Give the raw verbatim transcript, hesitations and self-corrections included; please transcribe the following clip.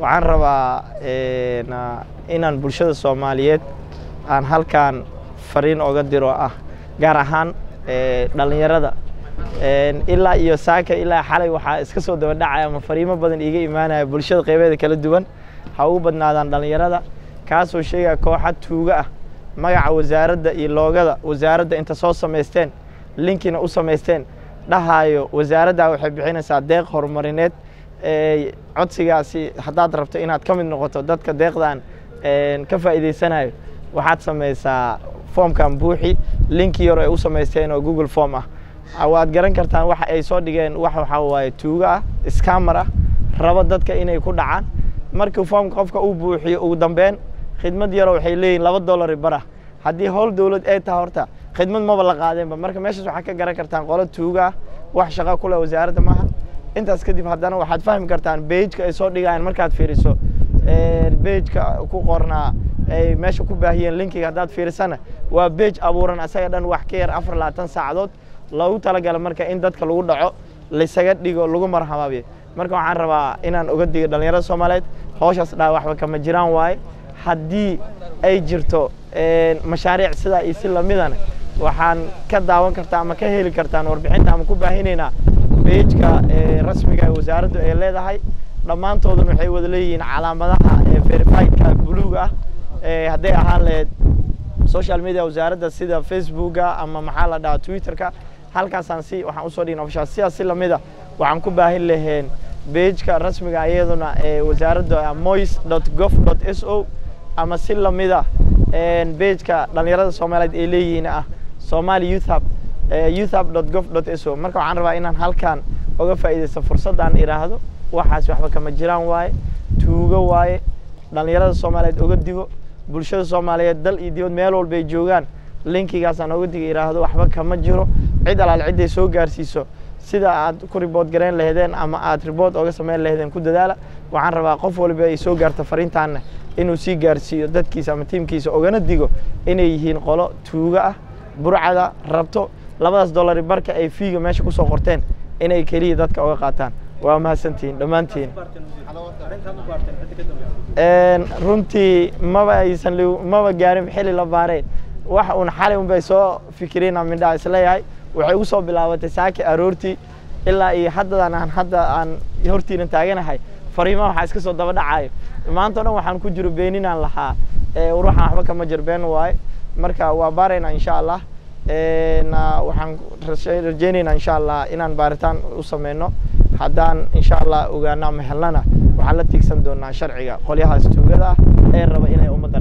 waxaan rabaa inaan bulshada Soomaaliyeed aan halkaan fariin oga diro ah gaar ahaan dhalinyarada ilaa iyo saaka ilaa xalay waxa iska soo daba dhacay ama fariimo badan iiga imaanaya bulshada qaybadeeda kala duwan ha ugu badnaadaan dhalinyarada kaasoo sheegaya kooxad tuuga ah magaca wasaaradda iyo loogada wasaaradda inta soo sameysteen linkina u sameysteen dhahayo wasaaradda waxay bixinaysaa deeq horumarineed ee codsigaasi hadaad rabto inaad ka mid noqoto dadka deeqdan ee ka faa'iideysanayo waxaad sameysaa formkan buuxi linki yar ay u sameysteen oo Google Form ah awaad garan kartaan waxa ay soo dhigeen wax waxa waaye tuuga ah scammer ah rabo dadka inay ku dhacaan markii form qofka uu buuxiyo ugu dambeyn khidmad yar waxay leeyihiin laba dollar bara haddii howl dawlad ay tahay horta khidmad ma la qaadeenba marka meeshaas waxa ka garan kartaan qolo tuuga wax shaqo kula wasaaradda maaha intaas kadib haddana waxaad fahmi kartaan page-ka ay soo dhigayaan markaad fiiriso ee page-ka ku qornaa ay meesha ku baahiyeen linkiga hadaad fiirisana waa page abuuran asaga dhan wax ka yar afar iyo labaatan saacadood loogu talagalay marka in dadka lagu dhaco la isaga dhigo lagu marxamaabiyo marka waxaan rabaa inaan uga digo dhalinyarada Soomaaliyeed hawshaas dhaa waxba kama jiraan waay haddii ay jirto ee mashaariic sida ay si lamidana waxaan ka daawan kartaa ama ka heli kartaan warbixinta ama ku baahineynaa page-ka ee rasmiga ee wasaaraddu ay leedahay dhamaantooduna waxay wada leeyihiin calaamadaha ee verified-ka buluug ah ee haday ahaan leed social media wasaaradda sida Facebook-ga ama maxaa la dhahaa Twitter-ka halkaas aan si waxaan u soo dhignaa official siyaasi si lamida waxaan ku baahin lahayn page-ka rasmiga iyaduna ee wasaaradda mois dot gov dot s o ama si lamida ee page-ka dhalinyarada Soomaaliyeed ee leeyihiin ah Somali Youth Hub youth hub dot gov dot s o marka waxaan rabaa inaan halkaan uga faa'iideysto fursaddan iraahdo waxaas waxba kama jiraan waaye tuuga waaye dhalinyarada Soomaaliyeed uga digo bulshada Soomaaliyeed dal iyo dibad meel walba ay joogaan linkigaas aan uga digo iraahdo waxba kama jiro cid alaal cid ay soo gaarsiiso sida aad ku report gareyn lahaydeen ama aad report uga sameyn lahaydeen ku dadaala waxaan rabaa qof walba ay soo gaarto fariintaana inuu si gaarsiiyo dadkiisa ama teamkiisa ogana digo inay yihiin qolo tuuga ah burcada rabto labadaas dollar barka ay fiiga meesha ku soo qorteen inay kaliya dadka uga qaataan waa mahadsantiin dhamaantiin een runtii maba aysan maba gaarin xilli la baareen wax uun xalay un bay soo fikireen ama midha isleeyahay waxay ugu soo bilaabatay saaki aroortii ilaa iyo haddana aan hadda aan hortiina taaganahay fariimaha waxa iska soo daba dhacayo maanta dhan waxaan ku jiro beeninaan lahaa ee ruuxan waxba kama jirbeen waay marka waa baarayna insha Allah ee waxaan rajaynaynaa insha Allah inaan baaritaan u sameeyno haddaan insha Allah ogaana ma helana waxaan la tiigsan doonaa sharciga qolyahaas tuugada ee raba inay